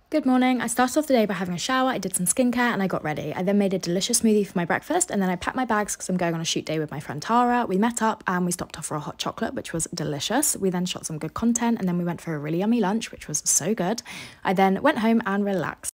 Good morning. I started off the day by having a shower, I did some skincare, and I got ready. I then made a delicious smoothie for my breakfast, and then I packed my bags because I'm going on a shoot day with my friend Tara. We met up and we stopped off for a hot chocolate, which was delicious. We then shot some good content, and then we went for a really yummy lunch, which was so good. I then went home and relaxed.